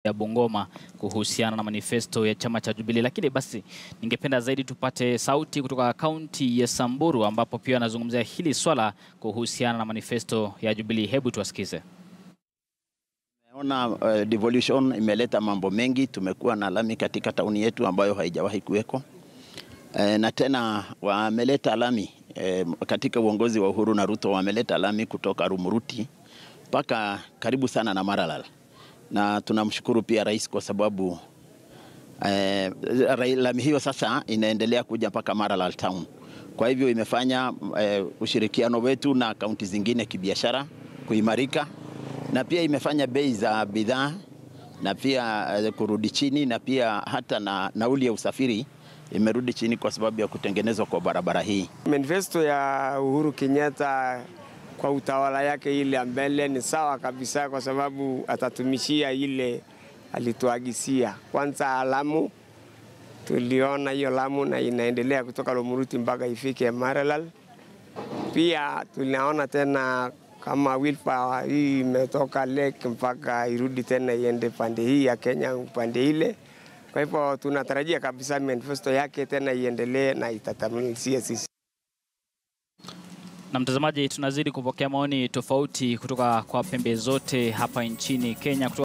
ya Bungoma kuhusiana na manifesto ya chama cha Jubilee. Lakini basi ningependa zaidi tupate sauti kutoka kaunti ya Samburu ambapo pia anazungumzia hili swala kuhusiana na manifesto ya Jubilee. Hebu tuwasikize. Naona devolution imeleta mambo mengi. Tumekuwa na lami katika tauni yetu ambayo haijawahi kuweko. Na tena wameleta lami katika uongozi wa Uhuru na Ruto, wameleta lami kutoka Rumuruti mpaka karibu sana na Maralal. Na tunamshukuru pia rais kwa sababu lami hiyo sasa inaendelea kuja mpaka Maralal town. Kwa hivyo imefanya ushirikiano wetu na kaunti zingine kibiashara kuimarika, na pia imefanya bei za bidhaa na pia kurudi chini, na pia hata na nauli ya usafiri imerudi chini kwa sababu ya kutengenezwa kwa barabara hii. Manifesto ya Uhuru Kenyatta kwa utawala yake ile mbele ni sawa kabisa, kwa sababu atatumishia ile alituagisia. Kwanza Lamu, tuliona hiyo Lamu na inaendelea kutoka Rumuruti mpaka ifike Maralal. Pia tunaona tena kama Wilpa hii imetoka Lake mpaka irudi tena iende pande hii ya Kenya upande ile. Kwa hivyo tunatarajia kabisa manifesto yake tena iendelee na itatamilisia sisi. Na mtazamaji, tunazidi kupokea maoni tofauti kutoka kwa pembe zote hapa nchini Kenya.